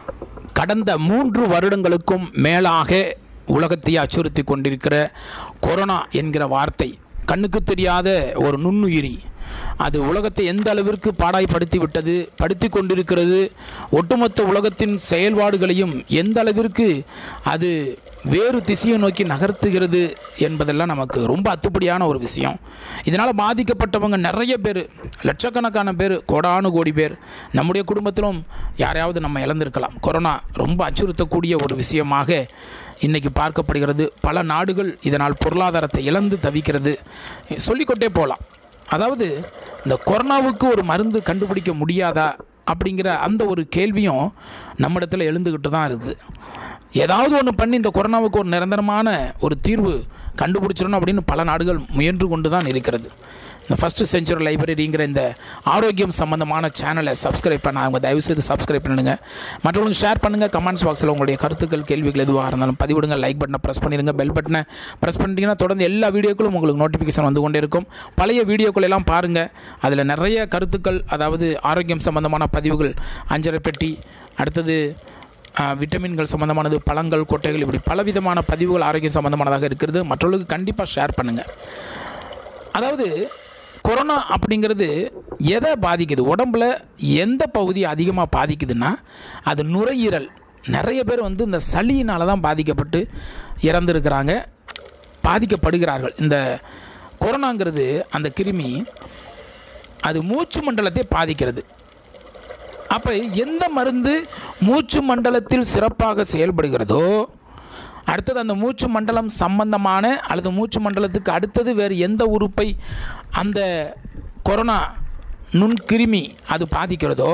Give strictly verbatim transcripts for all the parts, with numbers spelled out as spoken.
கடந்த மூன்று வருடங்களுக்கும் மேலாக உலகத்தை அச்சுறுத்தி கொண்டிருக்கிற கொரோனா என்கிற வார்த்தை கண்ணுக்கு தெரியாத ஒரு நுண்ணுயிரி. அது உலகத்தை எந்த அளவிற்கு பாடாய்படுத்தி விட்டது, படுத்தி கொண்டிருக்கிறது, ஒட்டுமொத்த உலகத்தின் செயல்பாடுகளையும் எந்த அளவிற்கு அது வேறு திசையை நோக்கி நகர்த்துகிறது என்பதெல்லாம் நமக்கு ரொம்ப அத்துப்படியான ஒரு விஷயம். இதனால் பாதிக்கப்பட்டவங்க நிறைய பேர், லட்சக்கணக்கான பேர், கோடானு கோடி பேர். நம்முடைய குடும்பத்திலும் யாரையாவது நம்ம இழந்திருக்கலாம். கொரோனா ரொம்ப அச்சுறுத்தக்கூடிய ஒரு விஷயமாக இன்றைக்கி பார்க்கப்படுகிறது. பல நாடுகள் இதனால் பொருளாதாரத்தை இழந்து தவிக்கிறது. சொல்லிக்கொண்டே போகலாம். அதாவது இந்த கொரோனாவுக்கு ஒரு மருந்து கண்டுபிடிக்க முடியாதா அப்படிங்கிற அந்த ஒரு கேள்வியும் நம்மிடத்தில் எழுந்துக்கிட்டு தான் இருக்குது. ஏதாவது ஒன்று பண்ணி இந்த கொரோனாவுக்கு ஒரு நிரந்தரமான ஒரு தீர்வு கண்டுபிடிச்சிடணும் அப்படின்னு பல நாடுகள் முயன்று கொண்டு தான் இருக்கிறது. இந்த ஃபஸ்ட்டு செஞ்சுரி லைப்ரரிங்கிற இந்த ஆரோக்கியம் சம்மந்தமான சேனலை சப்ஸ்கிரைப் பண்ண அவங்க தயவுசெய்து சப்ஸ்கிரைப் பண்ணுங்க. மற்றவங்களுக்கு ஷேர் பண்ணுங்கள். கமெண்ட்ஸ் பாக்ஸில் உங்களுடைய கருத்துக்கள், கேள்விகள் எதுவாக இருந்தாலும் பதிவிடுங்க. லைக் பட்டனை ப்ரெஸ் பண்ணிடுங்க. பெல் பட்டனை ப்ரெஸ் பண்ணிட்டீங்கன்னா தொடர்ந்து எல்லா வீடியோக்களும் உங்களுக்கு நோட்டிஃபிகேஷன் வந்து கொண்டே இருக்கும். பழைய வீடியோக்கள் எல்லாம் பாருங்கள். அதில் நிறைய கருத்துக்கள், அதாவது ஆரோக்கியம் சம்மந்தமான பதிவுகள், அஞ்சரை பெட்டி, அடுத்தது விட்டமின்கள் சம்மந்தமானது, பழங்கள், கொட்டைகள், இப்படி பலவிதமான பதிவுகள் ஆரோக்கியம் சம்மந்தமானதாக இருக்கிறது. மற்றவர்களுக்கு கண்டிப்பாக ஷேர் பண்ணுங்கள். அதாவது கொரோனா அப்படிங்கிறது எதை பாதிக்குது, உடம்பில் எந்த பகுதி அதிகமாக பாதிக்குதுன்னா அது நுரையீரல். நிறைய பேர் வந்து இந்த சளியினால் தான் பாதிக்கப்பட்டு இறந்துருக்கிறாங்க, பாதிக்கப்படுகிறார்கள். இந்த கொரோனாங்கிறது அந்த கிருமி அது மூச்சு மண்டலத்தை பாதிக்கிறது. அப்போ எந்த மருந்து மூச்சு மண்டலத்தில் சிறப்பாக செயல்படுகிறதோ, அடுத்தது அந்த மூச்சு மண்டலம் சம்பந்தமான அல்லது மூச்சு மண்டலத்துக்கு அடுத்தது வேறு எந்த உறுப்பை அந்த கொரோனா நுண்கிருமி அது பாதிக்கிறதோ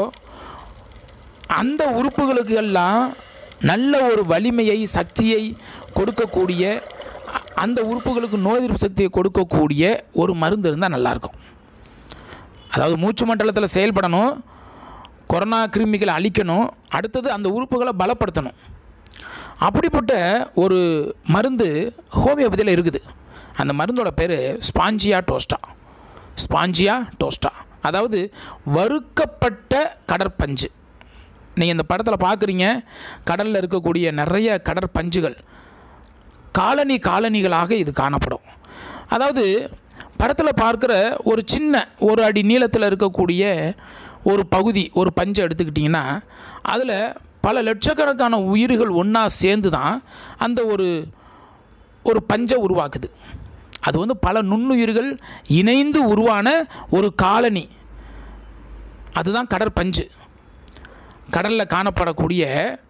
அந்த உறுப்புகளுக்கு எல்லாம் நல்ல ஒரு வலிமையை, சக்தியை கொடுக்கக்கூடிய, அந்த உறுப்புகளுக்கு நோய் எதிர்ப்பு சக்தியை கொடுக்கக்கூடிய ஒரு மருந்து இருந்தால் நல்லாயிருக்கும். அதாவது மூச்சு மண்டலத்தில் செயல்படணும், கொரோனா கிருமிகளை அழிக்கணும், அடுத்தது அந்த உறுப்புகளை பலப்படுத்தணும். அப்படிப்பட்ட ஒரு மருந்து ஹோமியோபதியில் இருக்குது. அந்த மருந்தோட பேர் ஸ்பாஞ்சியா டோஸ்டா. ஸ்பாஞ்சியா டோஸ்டா அதாவது வறுக்கப்பட்ட கடற்பஞ்சு. நீங்கள் இந்த படத்தில் பார்க்குறீங்க, கடலில் இருக்கக்கூடிய நிறைய கடற்பஞ்சுகள் காலனி காலனிகளாக இது காணப்படும். அதாவது படத்தில் பார்க்குற ஒரு சின்ன ஒரு அடி நீளத்தில் இருக்கக்கூடிய ஒரு பகுதி, ஒரு பஞ்சை எடுத்துக்கிட்டிங்கன்னா அதில் பல லட்சக்கணக்கான உயிர்கள் ஒன்றா சேர்ந்து தான் அந்த ஒரு ஒரு பஞ்சை உருவாக்குது. அது வந்து பல நுண்ணுயிர்கள் இணைந்து உருவான ஒரு காலனி. அதுதான் கடற்பஞ்சு. கடலில் காணப்படக்கூடிய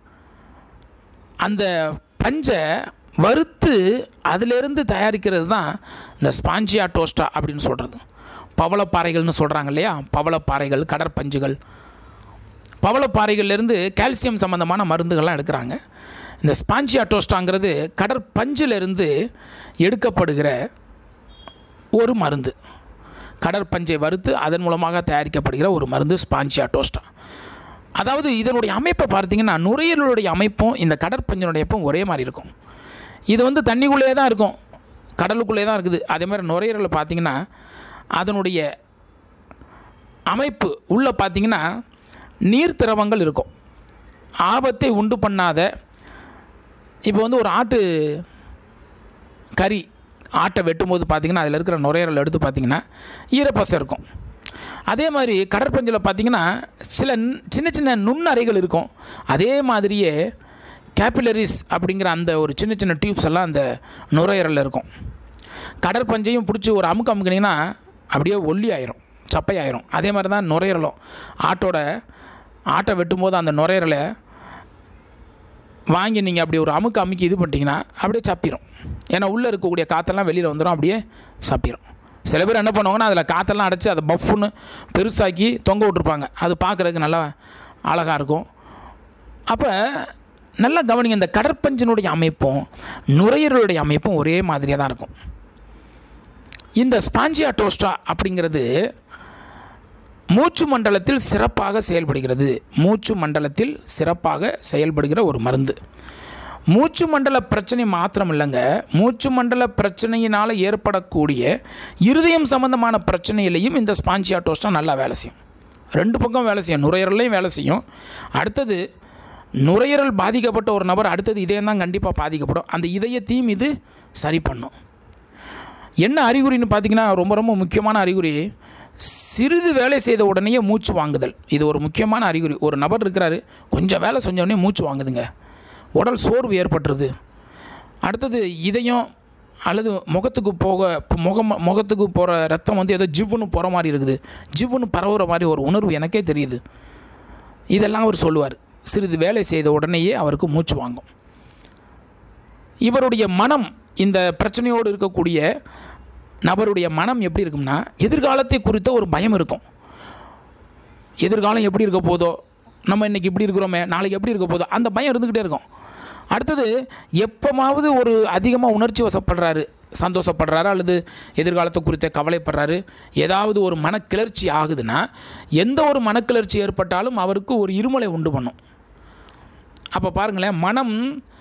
அந்த பஞ்சை வறுத்து அதிலிருந்து தயாரிக்கிறது தான் இந்த ஸ்பாஞ்சியா டோஸ்டா அப்படின்னு சொல்கிறது. பவளப்பாறைகள்னு சொல்கிறாங்க இல்லையா, பவளப்பாறைகள், கடற்பஞ்சுகள். பவளப்பாறைகள்லேருந்து கால்சியம் சம்மந்தமான மருந்துகள்லாம் எடுக்கிறாங்க. இந்த ஸ்பாஞ்சியா டோஸ்டாங்கிறது கடற்பஞ்சிலிருந்து எடுக்கப்படுகிற ஒரு மருந்து. கடற்பஞ்சை வறுத்து அதன் மூலமாக தயாரிக்கப்படுகிற ஒரு மருந்து ஸ்பாஞ்சியா டோஸ்டா. அதாவது இதனுடைய அமைப்பை பார்த்திங்கன்னா நுரையீரலுடைய அமைப்பும் இந்த கடற்பஞ்சினுடைய அமைப்பும் ஒரே மாதிரி இருக்கும். இது வந்து தண்ணிக்குள்ளே தான் இருக்கும், கடலுக்குள்ளே தான் இருக்குது. அதே மாதிரி நுரையீரலை பார்த்திங்கன்னா அதனுடைய அமைப்பு உள்ளே பார்த்திங்கன்னா நீர் திரவங்கள் இருக்கும். ஆபத்தை உண்டு பண்ணாத, இப்போ வந்து ஒரு ஆட்டு கறி ஆட்டை வெட்டும்போது பார்த்திங்கன்னா அதில் இருக்கிற நுரையீரல் எடுத்து பார்த்திங்கன்னா ஈரப்பசை இருக்கும். அதே மாதிரி கடற்பஞ்சில் பார்த்திங்கன்னா சில சின்ன சின்ன நுண்ணறைகள் இருக்கும். அதே மாதிரியே கேபிலரிஸ் அப்படிங்கிற அந்த ஒரு சின்ன சின்ன டியூப்ஸ் எல்லாம் அந்த நுரையீரலில் இருக்கும். கடற்பஞ்சையும் பிடிச்சி ஒரு அமுக்கு அமுக்கினீங்கன்னா அப்படியே ஒல்லி ஆயிரும், சப்பை ஆயிரும். அதே மாதிரி தான் நுரையீரலும். ஆட்டோட ஆட்டை வெட்டும்போது அந்த நுரையீரலை வாங்கி நீங்கள் அப்படி ஒரு அமுக்கு அமுக்கி இது பண்ணிட்டீங்கன்னா அப்படியே சப்பிடும். ஏன்னா உள்ளே இருக்கக்கூடிய காற்றெல்லாம் வெளியில் வந்துடும், அப்படியே சப்பிடும். சில பேர் என்ன பண்ணுவாங்கன்னா அதில் காற்றெல்லாம் அடைச்சி அதை பஃப்னு பெருசாக்கி தொங்க விட்ருப்பாங்க. அது பார்க்குறதுக்கு நல்லா அழகாக இருக்கும். அப்போ நல்லா கவனிங்க, இந்த கடற்பஞ்சினுடைய அமைப்பும் நுரையீரலுடைய அமைப்பும் ஒரே மாதிரியாக தான் இருக்கும். இந்த ஸ்பாஞ்சியா டோஸ்டா அப்படிங்கிறது மூச்சு மண்டலத்தில் சிறப்பாக செயல்படுகிறது. மூச்சு மண்டலத்தில் சிறப்பாக செயல்படுகிற ஒரு மருந்து. மூச்சு மண்டல பிரச்சனை மாத்திரம் இல்லைங்க, மூச்சு மண்டல பிரச்சனையினால் ஏற்படக்கூடிய இருதயம் சம்பந்தமான பிரச்சனையிலையும் இந்த ஸ்பாஞ்சியா டோஸ்டா நல்லா வேலை செய்யும். ரெண்டு பக்கம் வேலை செய்யும், நுரையீரலையும் வேலை செய்யும். அடுத்தது நுரையீரல் பாதிக்கப்பட்ட ஒரு நபர் அடுத்தது இதயம் தான் கண்டிப்பாக பாதிக்கப்படும். அந்த இதயத்தையும் இது சரி பண்ணும். என்ன அறிகுறின்னு பார்த்தீங்கன்னா, ரொம்ப ரொம்ப முக்கியமான அறிகுறி, சிறிது வேலை செய்த உடனேயே மூச்சு வாங்குதல். இது ஒரு முக்கியமான அறிகுறி. ஒரு நபர் இருக்கிறாரு, கொஞ்சம் வேலை செஞ்ச உடனே மூச்சு வாங்குதுங்க, உடல் சோர்வு ஏற்பட்டுருது. அடுத்தது இதயம் அல்லது முகத்துக்கு போக முகம் முகத்துக்கு போகிற ரத்தம் வந்து ஏதோ ஜிவ்வுன்னு போகிற மாதிரி இருக்குது, ஜிவ்வுன்னு பரவுற மாதிரி ஒரு உணர்வு எனக்கே தெரியுது. இதெல்லாம் அவர் சொல்லுவார். சிறிது வேலை செய்த உடனேயே அவருக்கு மூச்சு வாங்கும். இவருடைய மனம், இந்த பிரச்சனையோடு இருக்கக்கூடிய நபருடைய மனம் எப்படி இருக்கும்னா, எதிர்காலத்தை குறித்த ஒரு பயம் இருக்கும். எதிர்காலம் எப்படி இருக்க போதோ, நம்ம இன்றைக்கி இப்படி இருக்கிறோமே, நாளைக்கு எப்படி இருக்க போதோ, அந்த பயம் இருந்துக்கிட்டே இருக்கும். அடுத்தது எப்போமாவது ஒரு அதிகமாக உணர்ச்சி வசப்படுறாரு, சந்தோஷப்படுறாரு அல்லது எதிர்காலத்தை குறித்த கவலைப்படுறாரு, ஏதாவது ஒரு மனக்கிளர்ச்சி ஆகுதுன்னா, எந்த ஒரு மனக்கிளர்ச்சி ஏற்பட்டாலும் அவருக்கு ஒரு இருமலை உண்டு பண்ணும். அப்போ பாருங்களேன், மனம்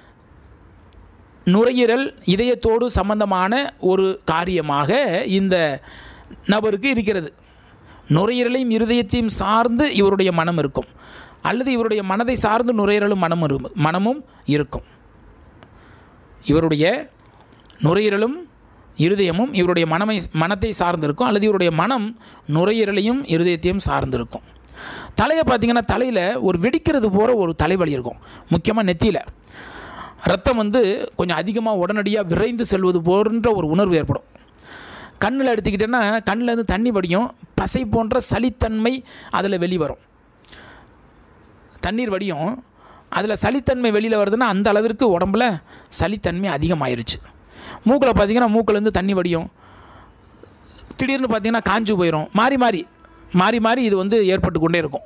நுரையீரல் இதயத்தோடு சம்பந்தமான ஒரு காரியமாக இந்த நபருக்கு இருக்கிறது. நுரையீரலையும் இருதயத்தையும் சார்ந்து இவருடைய மனம் இருக்கும், அல்லது இவருடைய மனதை சார்ந்து நுரையீரலும் மனமும் மனமும் இருக்கும். இவருடைய நுரையீரலும் இருதயமும் இவருடைய மனமை மனத்தை சார்ந்திருக்கும், அல்லது இவருடைய மனம் நுரையீரலையும் இருதயத்தையும் சார்ந்திருக்கும். தலையை பார்த்திங்கன்னா, தலையில் ஒரு வெடிக்கிறது போகிற ஒரு தலைவலி இருக்கும். முக்கியமாக நெத்தியில் ரத்தம் வந்து கொஞ்சம் அதிகமாக உடனடியாக விரைந்து செல்வது போன்ற ஒரு உணர்வு ஏற்படும். கண்ணில் எடுத்துக்கிட்டேன்னா, கண்ணிலேருந்து தண்ணி வடியும், பசை போன்ற சளித்தன்மை அதில் வெளிவரும். தண்ணீர் வடியும், அதில் சளித்தன்மை வெளியில் வருதுன்னா அந்த அளவிற்கு உடம்புல சளித்தன்மை அதிகமாயிருச்சு. மூக்கில் பார்த்திங்கன்னா, மூக்கிலேருந்து தண்ணி வடியும், திடீர்னு பார்த்திங்கன்னா காஞ்சு போயிடும். மாறி மாறி மாறி மாறி இது வந்து ஏற்பட்டு கொண்டே இருக்கும்.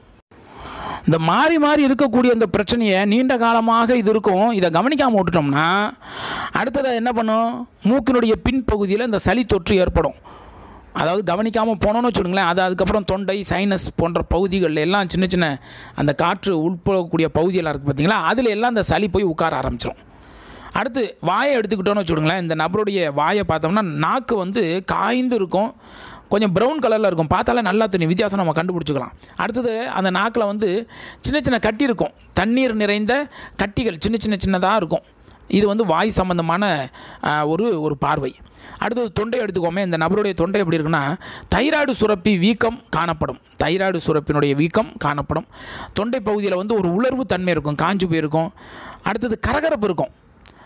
இந்த மாறி மாறி இருக்கக்கூடிய இந்த பிரச்சனையை நீண்ட காலமாக இது இருக்கும். இதை கவனிக்காமல் விட்டுட்டோம்னா அடுத்தது என்ன பண்ணும், மூக்கினுடைய பின்பகுதியில் இந்த சளி தொற்று ஏற்படும். அதாவது கவனிக்காமல் போனோன்னு வச்சுக்கோங்களேன், அது அதுக்கப்புறம் தொண்டை, சைனஸ் போன்ற பகுதிகளில் எல்லாம் சின்ன சின்ன அந்த காற்று உட்படக்கூடிய பகுதியெல்லாம் இருக்குது பார்த்திங்களா, அதில் எல்லாம் அந்த சளி போய் உட்கார ஆரம்பிச்சிடும். அடுத்து வாயை எடுத்துக்கிட்டோன்னு வச்சுக்கோங்களேன், இந்த நபருடைய வாயை பார்த்தோம்னா நாக்கு வந்து காய்ந்து இருக்கும், கொஞ்சம் ப்ரௌன் கலரில் இருக்கும், பார்த்தாலே நல்லா தெரியும், வித்தியாசம் நம்ம கண்டுபிடிச்சிக்கலாம். அடுத்தது அந்த நாக்கில் வந்து சின்ன சின்ன கட்டி இருக்கும், தண்ணீர் நிறைந்த கட்டிகள் சின்ன சின்ன சின்னதாக இருக்கும். இது வந்து வாய் சம்பந்தமான ஒரு ஒரு பார்வை. அடுத்தது தொண்டை எடுத்துக்கோமே, இந்த நபருடைய தொண்டை எப்படி இருக்குன்னா, தைராய்டு சுரப்பி வீக்கம் காணப்படும். தைராய்டு சுரப்பினுடைய வீக்கம் காணப்படும். தொண்டை பகுதியில் வந்து ஒரு உலர்வு தன்மை இருக்கும், காஞ்சு போயிருக்கும். அடுத்தது கரகரப்பு இருக்கும்.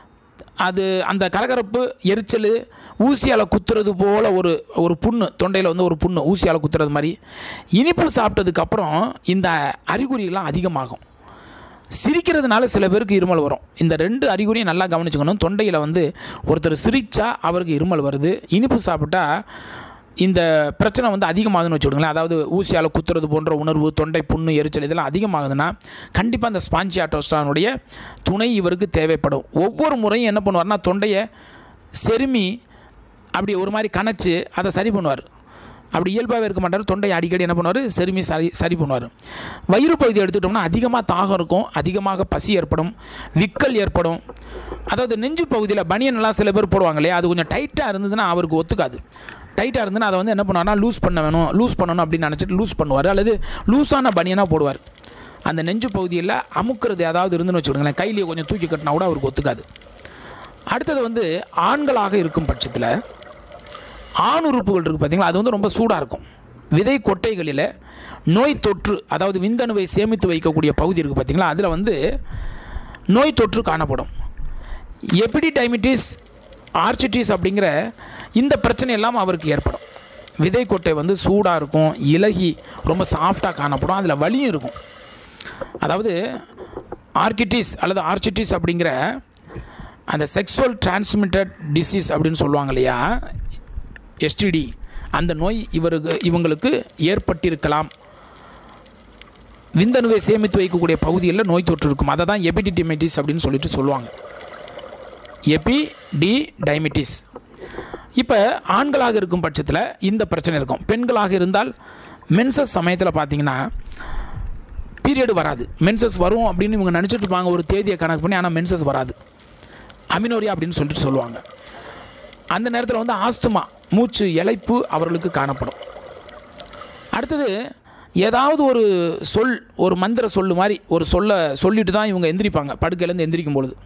அது அந்த கரகரப்பு, எரிச்சல், ஊசியால் குத்துறது போல் ஒரு ஒரு புண்ணு, தொண்டையில் வந்து ஒரு புண்ணு ஊசியால் குத்துறது மாதிரி. இனிப்பு சாப்பிட்டதுக்கப்புறம் இந்த அறிகுறியெல்லாம் அதிகமாகும். சிரிக்கிறதுனால சில பேருக்கு இருமல் வரும். இந்த ரெண்டு அறிகுறியும் நல்லா கவனிச்சுக்கணும். தொண்டையில் வந்து ஒருத்தர் சிரித்தா அவருக்கு இருமல் வருது, இனிப்பு சாப்பிட்டா இந்த பிரச்சனை வந்து அதிகமாகுதுன்னு வச்சுக்கோங்களேன். அதாவது ஊசியால் குத்துறது போன்ற உணர்வு, தொண்டை புண்ணு, எரிச்சல் இதெல்லாம் அதிகமாகுதுன்னா கண்டிப்பாக அந்த ஸ்பாஞ்சியாட்டோஸ்டானுடைய துணை இவருக்கு தேவைப்படும். ஒவ்வொரு முறையும் என்ன பண்ணுவார்னா, தொண்டையை செருமி அப்படி ஒரு மாதிரி கணச்சு அதை சரி பண்ணுவார். அப்படி இயல்பாகவே இருக்க மாட்டார், தொண்டையை அடிக்கடி என்ன பண்ணுவார், செருமி சரி சரி பண்ணுவார். வயிறு பகுதி எடுத்துக்கிட்டோம்னா அதிகமாக தாகம் இருக்கும், அதிகமாக பசி ஏற்படும், விக்கல் ஏற்படும். அதாவது நெஞ்சு பகுதியில் பனியன்லாம் சில பேர் போடுவாங்க இல்லையா, அது கொஞ்சம் டைட்டாக இருந்ததுன்னா அவருக்கு ஒத்துக்காது. டைட்டாக இருந்துன்னா அதை வந்து என்ன பண்ணுவார்னா, லூஸ் பண்ண வேணும் லூஸ் பண்ணணும் அப்படின்னு நினச்சிட்டு லூஸ் பண்ணுவார், அல்லது லூஸான பனியனாக போடுவார். அந்த நெஞ்சு பகுதியில் அமுக்கிறது ஏதாவது இருந்துன்னு வச்சுக்கோங்களேன், கையிலேயே கொஞ்சம் தூக்கி கட்டினா கூட அவருக்கு ஒத்துக்காது. அடுத்தது வந்து ஆண்களாக இருக்கும் பட்சத்தில் ஆண் உறுப்புகள் இருக்குது பார்த்திங்களா, அது வந்து ரொம்ப சூடாக இருக்கும். விதை கொட்டைகளில் நோய் தொற்று, அதாவது விந்தணுவை சேமித்து வைக்கக்கூடிய பகுதி இருக்குது பார்த்திங்களா, அதில் வந்து நோய் தொற்று காணப்படும். எபிடிடைமிட்டிஸ், ஆர்ச்சிட்டிஸ் அப்படிங்கிற இந்த பிரச்சனை எல்லாம் அவருக்கு ஏற்படும். விதை கொட்டை வந்து சூடாக இருக்கும், இலகி ரொம்ப சாஃப்டாக காணப்படும், அதில் வலியும் இருக்கும். அதாவது ஆர்கிட்டிஸ் அல்லது ஆர்ச்சிட்டிஸ் அப்படிங்கிற அந்த செக்ஸுவல் டிரான்ஸ்மிட்டட் டிசீஸ் அப்படின்னு சொல்லுவாங்க இல்லையா, எஸ்டிடி, அந்த நோய் இவருக்கு இவங்களுக்கு ஏற்பட்டிருக்கலாம். விந்தணுவை சேமித்து வைக்கக்கூடிய பகுதியில் நோய் தொற்று இருக்கும். அதை தான் எபிடிடைமிட்டிஸ் அப்படின்னு சொல்லிட்டு சொல்லுவாங்க, எபிடிடைமிட்டிஸ். இப்போ ஆண்களாக இருக்கும் பட்சத்தில் இந்த பிரச்சனை இருக்கும். பெண்களாக இருந்தால் மென்சஸ் சமயத்தில் பார்த்திங்கன்னா பீரியடு வராது, மென்சஸ் வரும் அப்படின்னு இவங்க நினச்சிட்டு இருப்பாங்க ஒரு தேதியை கணக்கு பண்ணி, ஆனால் மென்சஸ் வராது, அமினோரியா அப்படின்னு சொல்லிட்டு சொல்லுவாங்க. அந்த நேரத்தில் வந்து ஆஸ்துமா, மூச்சு இழைப்பு அவர்களுக்கு காணப்படும். அடுத்தது ஏதாவது ஒரு சொல், ஒரு மந்திர சொல்லு மாதிரி ஒரு சொல்ல சொல்லிட்டு தான் இவங்க எந்திரிப்பாங்க. படுக்கையிலேருந்து எந்திரிக்கும் பொழுது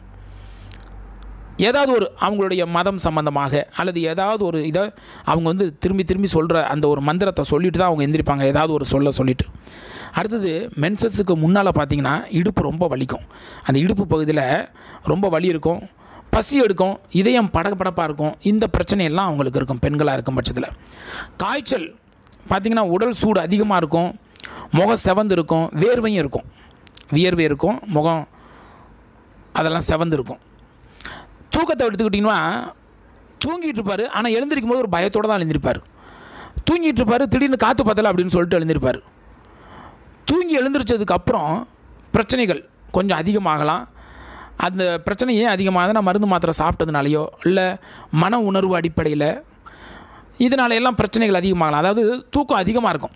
ஏதாவது ஒரு அவங்களுடைய மதம் சம்பந்தமாக அல்லது ஏதாவது ஒரு இதை அவங்க வந்து திரும்பி திரும்பி சொல்கிற அந்த ஒரு மந்திரத்தை சொல்லிட்டு தான் அவங்க எந்திரிப்பாங்க, ஏதாவது ஒரு சொல்ல சொல்லிட்டு. அடுத்தது மென்சஸுக்கு முன்னால் பார்த்திங்கன்னா இடுப்பு ரொம்ப வலிக்கும். அந்த இடுப்பு பகுதியில் ரொம்ப வலி இருக்கும், பசி எடுக்கும், இதயம் படப்படப்பாக இருக்கும். இந்த பிரச்சனையெல்லாம் அவங்களுக்கு இருக்கும் பெண்களாக இருக்கும் பட்சத்தில். காய்ச்சல் பார்த்திங்கன்னா உடல் சூடு அதிகமாக இருக்கும், முகம் செவந்து இருக்கும், வேர்வையும் இருக்கும், வியர்வை இருக்கும், முகம் அதெல்லாம் செவந்து இருக்கும். தூக்கத்தை எடுத்துக்கிட்டிங்கன்னா தூங்கிட்டு இருப்பார், ஆனால் எழுந்திருக்கும் போது ஒரு பயத்தோடு தான் எழுந்திருப்பார். தூங்கிட்டு இருப்பார், திடீர்னு காற்று பத்தலை அப்படின்னு சொல்லிட்டு எழுந்திருப்பார். தூங்கி எழுந்திரிச்சதுக்கப்புறம் பிரச்சனைகள் கொஞ்சம் அதிகமாகலாம். அந்த பிரச்சனை ஏன் அதிகமாகுதுன்னா மருந்து மாத்திரை சாப்பிட்டதுனாலையோ இல்லை மன உணர்வு அடிப்படையில் இதனால எல்லாம் பிரச்சனைகள் அதிகமாகலாம். அதாவது தூக்கம் அதிகமாக இருக்கும்,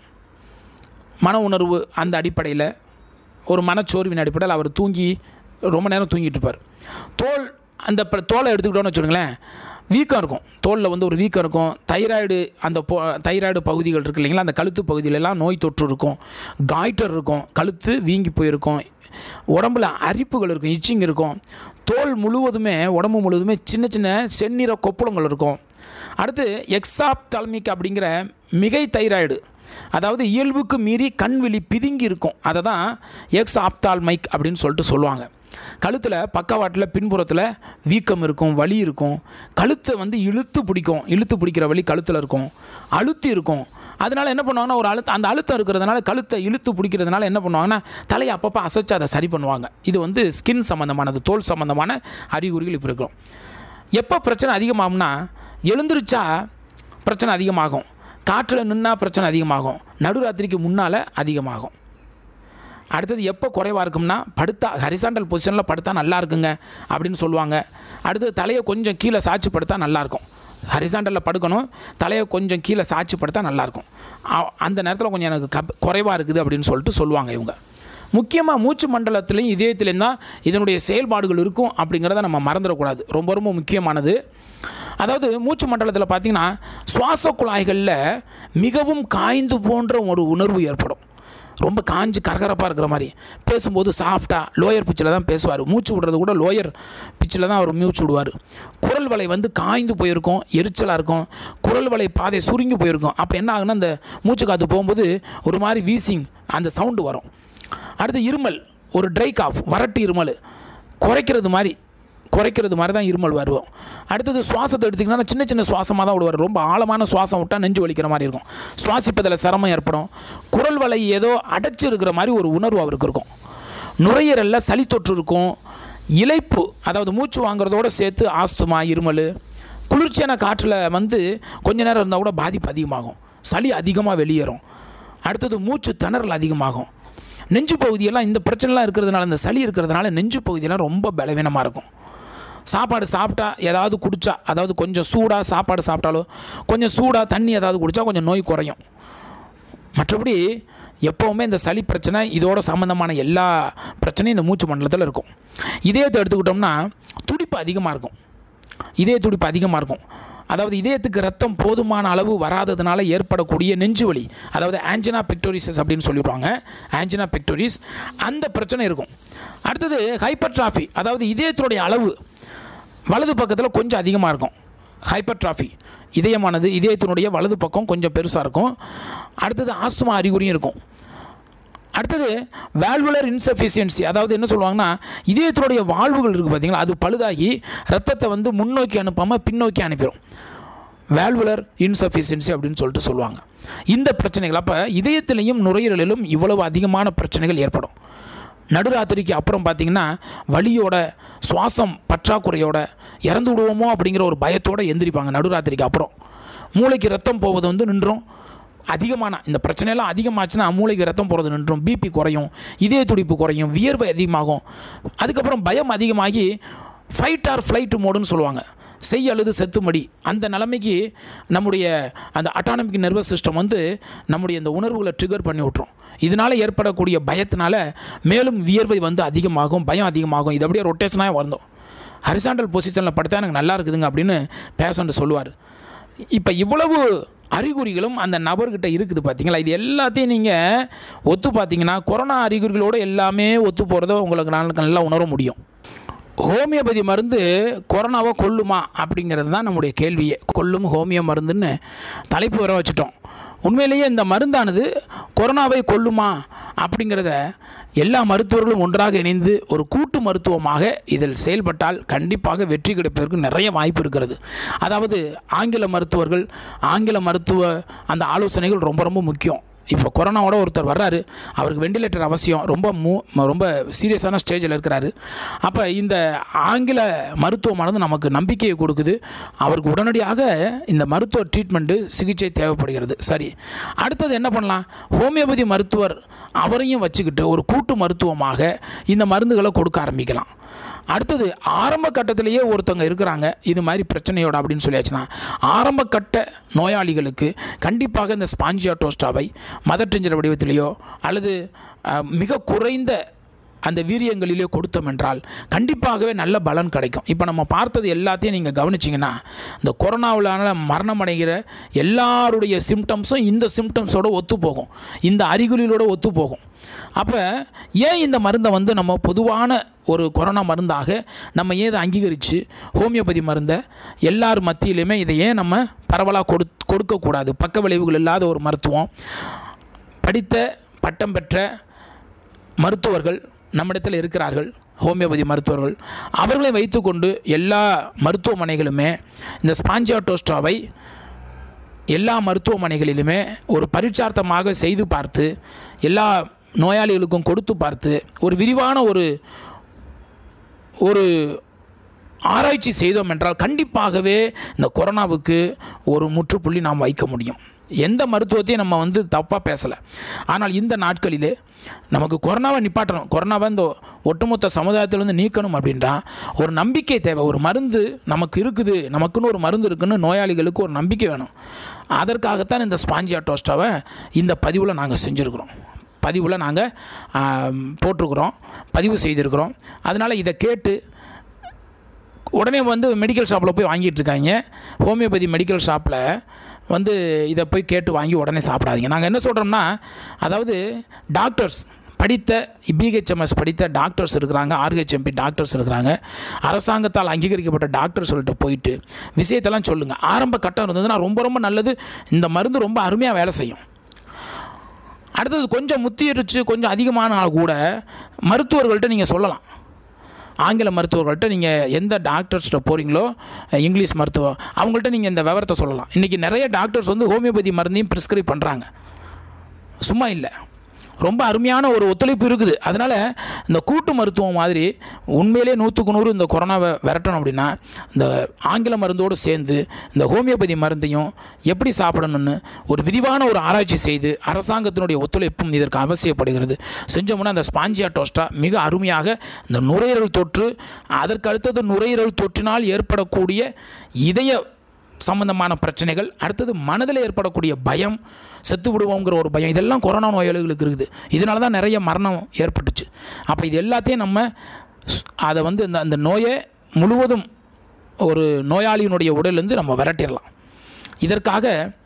மன உணர்வு அந்த அடிப்படையில் ஒரு மனச்சோர்வின் அடிப்படையில் அவர் தூங்கி ரொம்ப நேரம் தூங்கிட்டு இருப்பார். தோல் அந்த தோலை எடுத்துக்கிட்டோன்னு வச்சுக்கோங்களேன், வீக்கம் இருக்கும், தோலில் வந்து ஒரு வீக்கம் இருக்கும். தைராய்டு அந்த போ தைராய்டு பகுதிகள் இருக்குது இல்லைங்களா, அந்த கழுத்து பகுதியிலலாம் நோய் தொற்று இருக்கும், காய்டர் இருக்கும், கழுத்து வீங்கி போயிருக்கும், உடம்புல அரிப்புகள் இருக்கும், இச்சிங் இருக்கும், தோல் முழுவதுமே உடம்பு முழுவதுமே சின்ன சின்ன செந்நிற கொப்புளங்கள் இருக்கும். அடுத்து எக்ஸாப்தால்மிக் அப்படிங்கிற மிகை தைராய்டு, அதாவது இயல்புக்கு மீறி கண்விழி பிதுங்கி இருக்கும், அதை தான் எக்ஸ் ஆப்தால்மைக் அப்படின்னு சொல்லிட்டு சொல்லுவாங்க. கழுத்தில் பக்கவாட்டில் பின்புறத்தில் வீக்கம் இருக்கும், வலி இருக்கும், கழுத்தை வந்து இழுத்து பிடிக்கும், இழுத்து பிடிக்கிற வலி கழுத்தில் இருக்கும், அழுத்தி இருக்கும். அதனால் என்ன பண்ணுவாங்கன்னா ஒரு அழுத்த அந்த அழுத்தம் இருக்கிறதுனால கழுத்தை இழுத்து பிடிக்கிறதுனால என்ன பண்ணுவாங்கன்னா தலையை அப்பப்போ அசைச்சு அதை சரி பண்ணுவாங்க. இது வந்து ஸ்கின் சம்மந்தமானது, தோல் சம்மந்தமான அறிகுறிகள் இப்போ இருக்கும். எப்போ பிரச்சனை அதிகமாகும்னா எழுந்திரிச்சா பிரச்சனை அதிகமாகும், காற்றில் நின்னா பிரச்சனை அதிகமாகும், நடுராத்திரிக்கு முன்னால் அதிகமாகும். அடுத்தது எப்போ குறைவாக இருக்கும்னா படுத்தா ஹரிசாண்டல் பொசிஷனில் படுத்தா நல்லா இருக்குங்க அப்படின்னு சொல்லுவாங்க. அடுத்தது தலையை கொஞ்சம் கீழே சாய்ச்சி படுத்தா நல்லாயிருக்கும். ஹரிசாண்டலில் படுக்கணும், தலையை கொஞ்சம் கீழே சாய்ச்சி படுத்தா நல்லாயிருக்கும். அந்த நேரத்தில் கொஞ்சம் எனக்கு கப் குறைவாக இருக்குது அப்படின்னு சொல்லிட்டு சொல்லுவாங்க இவங்க. முக்கியமாக மூச்சு மண்டலத்துலேயும் இதயத்துலேயும் தான் இதனுடைய செயல்பாடுகள் இருக்கும் அப்படிங்கிறத நம்ம மறந்துடக்கூடாது, ரொம்ப ரொம்ப முக்கியமானது. அதாவது மூச்சு மண்டலத்தில் பார்த்திங்கன்னா சுவாச குழாய்களில் மிகவும் காய்ந்து போன்ற ஒரு உணர்வு ஏற்படும். ரொம்ப காஞ்சி கரகரப்பாக இருக்கிற மாதிரி, பேசும்போது சாஃப்டாக லோயர் பிச்சில் தான் பேசுவார், மூச்சு விடுறது கூட லோயர் பிச்சில் தான் அவர் மூச்சு விடுவார். குரல் வலை வந்து காய்ந்து போயிருக்கும், எரிச்சலாக இருக்கும், குரல் வலை பாதை சுருங்கி போயிருக்கும். அப்போ என்ன ஆகுன்னா அந்த மூச்சு காற்று போகும்போது ஒரு மாதிரி வீசிங் அந்த சவுண்டு வரும். அடுத்து இருமல், ஒரு ட்ரை காஃப், வறட்டு இருமல், குறைக்கிறது மாதிரி குறைக்கிறது மாதிரி தான் இருமல் வருவோம். அடுத்தது சுவாசத்தை எடுத்திங்கன்னா சின்ன சின்ன சுவாசமாக தான் விடுவார், ரொம்ப ஆழமான சுவாசம் விட்டால் நெஞ்சு வலிக்கிற மாதிரி இருக்கும், சுவாசிப்பதில் சிரமம் ஏற்படும், குரல் வலை ஏதோ அடைச்சி இருக்கிற மாதிரி ஒரு உணர்வு அவருக்கு இருக்கும். நுரையீரலில் சளி தொற்று இருக்கும், இளைப்பு, அதாவது மூச்சு வாங்குறதோடு சேர்த்து ஆஸ்துமா, இருமல், குளிர்ச்சியான காற்றில் வந்து கொஞ்ச நேரம் இருந்தால் கூட பாதிப்பு அதிகமாகும், சளி அதிகமாக வெளியேறும். அடுத்தது மூச்சு திணறல் அதிகமாகும். நெஞ்சு பகுதியெல்லாம் இந்த பிரச்சனைலாம் இருக்கிறதுனால, இந்த சளி இருக்கிறதுனால நெஞ்சு பகுதியெல்லாம் ரொம்ப பலவீனமாக இருக்கும். சாப்பாடு சாப்பிட்டா ஏதாவது குடித்தா, அதாவது கொஞ்சம் சூடாக சாப்பாடு சாப்பிட்டாலோ கொஞ்சம் சூடாக தண்ணி ஏதாவது குடித்தா கொஞ்சம் நோய் குறையும். மற்றபடி எப்போவுமே இந்த சளி பிரச்சனை இதோட சம்மந்தமான எல்லா பிரச்சனையும் இந்த மூச்சு மண்டலத்தில் இருக்கும். இதயத்தை எடுத்துக்கிட்டோம்னா துடிப்பு அதிகமாக இருக்கும், இதய துடிப்பு அதிகமாக இருக்கும். அதாவது இதயத்துக்கு ரத்தம் போதுமான அளவு வராததுனால ஏற்படக்கூடிய நெஞ்சு வலி, அதாவது ஆன்ஜினா பெக்டோரிசஸ் அப்படின்னு சொல்லிடுவாங்க, ஆன்ஜினா பெக்டோரிஸ், அந்த பிரச்சனை இருக்கும். அடுத்தது ஹைப்பர்ட்ராஃபி, அதாவது இதயத்தினுடைய அளவு வலது பக்கத்தில் கொஞ்சம் அதிகமாக இருக்கும். ஹைப்பர்ட்ராஃபி, இதயமானது இதயத்தினுடைய வலது பக்கம் கொஞ்சம் பெருசாக இருக்கும். அடுத்தது ஆஸ்துமா அறிகுறியும் இருக்கும். அடுத்தது வால்வுலர் இன்சஃபிஷியன்சி, அதாவது என்ன சொல்லுவாங்கன்னா இதயத்தினுடைய வால்வுகள் இருக்குது பார்த்திங்களா, அது பழுதாகி ரத்தத்தை வந்து முன்னோக்கி அனுப்பாமல் பின்னோக்கி அனுப்பிடும், வால்வுலர் இன்சஃபிஷியன்சி அப்படின்னு சொல்லிட்டு சொல்லுவாங்க. இந்த பிரச்சனைகள் அப்போ இதயத்திலையும் நுரையீரலிலும் இவ்வளவு அதிகமான பிரச்சனைகள் ஏற்படும். நடுராத்திரிக்கு அப்புறம் பார்த்திங்கன்னா வலியோட, சுவாசம் பற்றாக்குறையோட, இறந்து விடுவோமோ அப்படிங்கிற ஒரு பயத்தோடு எந்திரிப்பாங்க. நடுராத்திரிக்கு அப்புறம் மூளைக்கு ரத்தம் போவது வந்து நின்றும், அதிகமான இந்த பிரச்சனையெல்லாம் அதிகமாச்சுன்னா மூளைக்கு ரத்தம் போகிறது நின்றும், பிபி குறையும், இதய துடிப்பு குறையும், வியர்வை அதிகமாகும். அதுக்கப்புறம் பயம் அதிகமாகி ஃபைட் ஆர் ஃப்ளைட் மோடுன்னு சொல்லுவாங்க, செய் அழுது செத்துமடி, அந்த நிலைமைக்கு நம்முடைய அந்த அட்டானமிக் நர்வஸ் சிஸ்டம் வந்து நம்முடைய இந்த உணர்வுகளை ட்ரிகர் பண்ணி விட்ரும். இதனால் ஏற்படக்கூடிய பயத்தினால மேலும் வியர்வை வந்து அதிகமாகும், பயம் அதிகமாகும். இது அப்படியே ரொட்டேஷனாக வந்தோம். ஹரிசாண்டல் பொசிஷனில் படுத்தா எனக்கு நல்லா இருக்குதுங்க அப்படின்னு பேஷண்ட் சொல்லுவார். இப்போ இவ்வளவு அறிகுறிகளும் அந்த நபர்கிட்ட இருக்குது பார்த்தீங்களா. இது எல்லாத்தையும் நீங்கள் ஒத்து பார்த்தீங்கன்னா கொரோனா அறிகுறிகளோடு எல்லாமே ஒத்து போகிறத உங்களுக்கு நல்லா உணர முடியும். ஹோமியோபதி மருந்து கொரோனாவை கொல்லுமா அப்படிங்கிறது தான் நம்முடைய கேள்வியே. கொல்லும் ஹோமியோ மருந்துன்னு தலைப்பு வர வச்சுட்டோம். உண்மையிலேயே இந்த மருந்தானது கொரோனாவை கொல்லுமா அப்படிங்கிறத எல்லா மருத்துவர்களும் ஒன்றாக இணைந்து ஒரு கூட்டு மருத்துவமாக இதில் செயல்பட்டால் கண்டிப்பாக வெற்றி கிடைப்பதற்கு நிறைய வாய்ப்பு இருக்கிறது. அதாவது ஆங்கில மருத்துவர்கள் ஆங்கில மருத்துவ அந்த ஆலோசனைகள் ரொம்ப ரொம்ப முக்கியம். இப்போ கொரோனாவோட ஒருத்தர் வர்றாரு, அவருக்கு வெண்டிலேட்டர் அவசியம், ரொம்ப மூ ரொம்ப சீரியஸான ஸ்டேஜில் இருக்கிறாரு. அப்போ இந்த ஆங்கில மருத்துவமானது நமக்கு நம்பிக்கையை கொடுக்குது. அவருக்கு உடனடியாக இந்த மருத்துவ ட்ரீட்மெண்ட்டு சிகிச்சை தேவைப்படுகிறது. சரி, அடுத்தது என்ன பண்ணலாம்? ஹோமியோபதி மருத்துவர் அவரையும் வச்சுக்கிட்டு ஒரு கூட்டு மருத்துவமாக இந்த மருந்துகளை கொடுக்க ஆரம்பிக்கலாம். அடுத்தது ஆரம்ப கட்டத்திலேயே ஒருத்தவங்க இருக்கிறாங்க இது மாதிரி பிரச்சனையோட அப்படின்னு சொல்லியாச்சுன்னா, ஆரம்ப கட்ட நோயாளிகளுக்கு கண்டிப்பாக இந்த ஸ்பாஞ்சியாட்டோஸ்டாவை மதர் டிஞ்சர் வடிவத்திலேயோ அல்லது மிக குறைந்த அந்த வீரியங்களிலேயோ கொடுத்தோம் என்றால் கண்டிப்பாகவே நல்ல பலன் கிடைக்கும். இப்போ நம்ம பார்த்தது எல்லாத்தையும் நீங்கள் கவனிச்சிங்கன்னா, இந்த கொரோனாவிலான மரணம் அடைகிற எல்லாருடைய சிம்டம்ஸும் இந்த சிம்டம்ஸோடு ஒத்து போகும், இந்த அறிகுறிகளோடு ஒத்து போகும். அப்போ ஏன் இந்த மருந்தை வந்து நம்ம பொதுவான ஒரு கொரோனா மருந்தாக நம்ம ஏன் இதை அங்கீகரித்து ஹோமியோபதி மருந்தை எல்லார் மத்தியிலையுமே இதை ஏன் நம்ம பரவலாக கொடு கொடுக்கக்கூடாது? பக்க விளைவுகள் இல்லாத ஒரு மருத்துவம், படித்த பட்டம் பெற்ற மருத்துவர்கள் நம்மிடத்தில் இருக்கிறார்கள், ஹோமியோபதி மருத்துவர்கள். அவர்களை வைத்துக்கொண்டு எல்லா மருத்துவமனைகளுமே இந்த ஸ்பாஞ்சியாட்டோஸ்டாவை எல்லா மருத்துவமனைகளிலுமே ஒரு பரீட்சார்த்தமாக செய்து பார்த்து எல்லா நோயாளிகளுக்கும் கொடுத்து பார்த்து ஒரு விரிவான ஒரு ஒரு ஆராய்ச்சி செய்தோம் என்றால் கண்டிப்பாகவே இந்த கொரோனாவுக்கு ஒரு முற்றுப்புள்ளி நாம் வைக்க முடியும். எந்த மருத்துவத்தையும் நம்ம வந்து தப்பாக பேசலை. ஆனால் இந்த நாட்களிலே நமக்கு கொரோனாவை நிப்பாட்டணும், கொரோனாவை இந்த ஒட்டுமொத்த சமுதாயத்திலேருந்து நீக்கணும் அப்படின்றா ஒரு நம்பிக்கை தேவை. ஒரு மருந்து நமக்கு இருக்குது, நமக்குன்னு ஒரு மருந்து இருக்குன்னு நோயாளிகளுக்கு ஒரு நம்பிக்கை வேணும். அதற்காகத்தான் இந்த ஸ்பாஞ்சியாட்டோஸ்டாவை இந்த பதிவில் நாங்கள் செஞ்சுருக்கிறோம், பதிவில் நாங்கள் போட்டிருக்கிறோம், பதிவு செய்திருக்கிறோம். அதனால் இதை கேட்டு உடனே வந்து மெடிக்கல் ஷாப்பில் போய் வாங்கிட்டு இருக்காங்க. ஹோமியோபதி மெடிக்கல் ஷாப்பில் வந்து இதை போய் கேட்டு வாங்கி உடனே சாப்பிடாதீங்க. நாங்கள் என்ன சொல்கிறோம்னா, அதாவது டாக்டர்ஸ் படித்த பிஹெச்எம்எஸ் படித்த டாக்டர்ஸ் இருக்கிறாங்க, ஆர்ஹெச்எம்பி டாக்டர்ஸ் இருக்கிறாங்க, அரசாங்கத்தால் அங்கீகரிக்கப்பட்ட டாக்டர் சொல்லிட்டு போயிட்டு விஷயத்தெல்லாம் சொல்லுங்கள். ஆரம்ப கட்டம் இருந்ததுன்னா ரொம்ப ரொம்ப நல்லது. இந்த மருந்து ரொம்ப அருமையாக வேலை செய்யும். அடுத்தது கொஞ்சம் முத்திருச்சு, கொஞ்சம் அதிகமான கூட மருத்துவர்கள்ட்ட நீங்கள் சொல்லலாம். ஆங்கில மருத்துவர்கள்ட்ட நீங்கள் எந்த டாக்டர்ஸ்கிட்ட போகிறீங்களோ, இங்கிலீஷ் மருத்துவம், அவங்கள்ட்ட நீங்கள் இந்த விவரத்தை சொல்லலாம். இன்றைக்கி நிறைய டாக்டர்ஸ் வந்து ஹோமியோபதி மருந்தையும் ப்ரிஸ்கிரைப் பண்ணுறாங்க, சும்மா இல்லை, ரொம்ப அருமையான ஒரு ஒத்துழைப்பு இருக்குது. அதனால் இந்த கூட்டு மருத்துவம் மாதிரி உண்மையிலே நூற்றுக்கு நூறு இந்த கொரோனாவை விரட்டணும் அப்படின்னா இந்த ஆங்கில மருந்தோடு சேர்ந்து இந்த ஹோமியோபதி மருந்தையும் எப்படி சாப்பிடணும்னு ஒரு விரிவான ஒரு ஆராய்ச்சி செய்து அரசாங்கத்தினுடைய ஒத்துழைப்பும் இதற்கு அவசியப்படுகிறது. செஞ்சோம்னா அந்த ஸ்பாஞ்சியாட்டோஸ்டா மிக அருமையாக இந்த நுரையீரல் தொற்று, அதற்கு அடுத்தது நுரையீரல் தொற்றினால் ஏற்படக்கூடிய இதய சம்பந்தமான பிரச்சனைகள், அடுத்தது மனதில் ஏற்படக்கூடிய பயம், செத்து விடுவோங்கிற ஒரு பயம், இதெல்லாம் கொரோனா நோயாளிகளுக்கு இருக்குது. இதனால தான் நிறைய மரணம் ஏற்பட்டுச்சு. அப்போ இது எல்லாத்தையும் நம்ம அதை வந்து இந்த அந்த நோயை முழுவதும் ஒரு நோயாளியினுடைய உடலிருந்து நம்ம விரட்டிடலாம். இதற்காக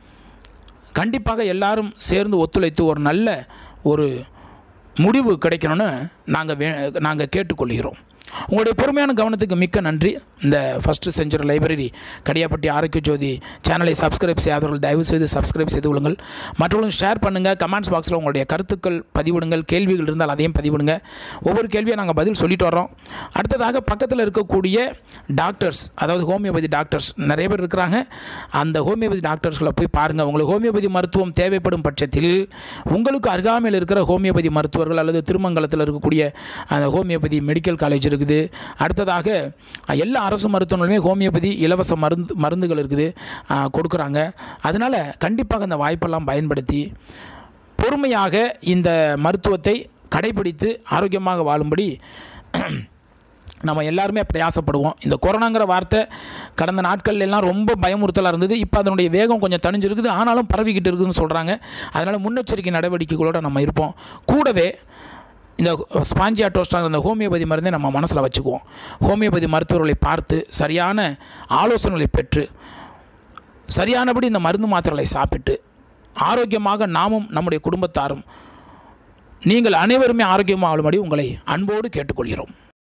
கண்டிப்பாக எல்லாரும் சேர்ந்து ஒத்துழைத்து ஒரு நல்ல ஒரு முடிவு கிடைக்கணும்னு நாங்கள் வே நாங்கள் கேட்டுக்கொள்கிறோம். உங்களுடைய பொறுமையான கவனத்துக்கு மிக்க நன்றி. இந்த ஃபஸ்ட்டு செஞ்சுரி லைப்ரரி கடியாப்பட்டி ஆரோக்கிய ஜோதி சேனலை சப்ஸ்கிரைப் செய்யாதவர்கள் தயவு செய்து சப்ஸ்கிரைப் செய்து கொள்ளுங்கள். மற்றவர்களும் ஷேர் பண்ணுங்கள். கமெண்ட்ஸ் பாக்ஸில் உங்களுடைய கருத்துக்கள் பதிவிடுங்கள். கேள்விகள் இருந்தால் அதையும் பதிவிடுங்க. ஒவ்வொரு கேள்வியை நாங்கள் பதில் சொல்லிட்டு வரோம். அடுத்ததாக பக்கத்தில் இருக்கக்கூடிய டாக்டர்ஸ், அதாவது ஹோமியோபதி டாக்டர்ஸ் நிறைய பேர் இருக்கிறாங்க. அந்த ஹோமியோபதி டாக்டர்ஸ்களை போய் பாருங்கள். உங்களுக்கு ஹோமியோபதி மருத்துவம் தேவைப்படும் பட்சத்தில் உங்களுக்கு அருகாமையில் இருக்கிற ஹோமியோபதி மருத்துவர்கள் அல்லது திருமங்கலத்தில் இருக்கக்கூடிய அந்த ஹோமியோபதி மெடிக்கல் காலேஜ் இருக்குது. அடுத்ததாக எல்லா அரசு மருத்துவமனையுமே ஹோமியோபதி இலவச மருந்து மருந்துகள் இருக்குது, கொடுக்குறாங்க. அதனால் கண்டிப்பாக இந்த வாய்ப்பெல்லாம் பயன்படுத்தி பொறுமையாக இந்த மருத்துவத்தை கடைபிடித்து ஆரோக்கியமாக வாழும்படி நம்ம எல்லாருமே பிரயாசப்படுவோம். இந்த கொரோனாங்கிற வார்த்தை கடந்த நாட்கள் எல்லாம் ரொம்ப பயமுறுத்தலாக இருந்தது. இப்போ அதனுடைய வேகம் கொஞ்சம் தணிஞ்சிருக்குது, ஆனாலும் பரவிக்கிட்டு இருக்குதுன்னு சொல்கிறாங்க. அதனால் முன்னெச்சரிக்கை நடவடிக்கைகளோடு நம்ம இருப்போம். கூடவே இந்த ஸ்பாஞ்சியாட்டோஸ்டாங்கிற இந்த ஹோமியோபதி மருந்தை நம்ம மனசில் வச்சுக்குவோம். ஹோமியோபதி மருத்துவர்களை பார்த்து சரியான ஆலோசனைகளை பெற்று சரியானபடி இந்த மருந்து மாத்திரைகளை சாப்பிட்டு ஆரோக்கியமாக நாமும் நம்முடைய குடும்பத்தாரும் நீங்கள் அனைவருமே ஆரோக்கியமாக வாழும்படி உங்களை அன்போடு கேட்டுக்கொள்கிறோம்.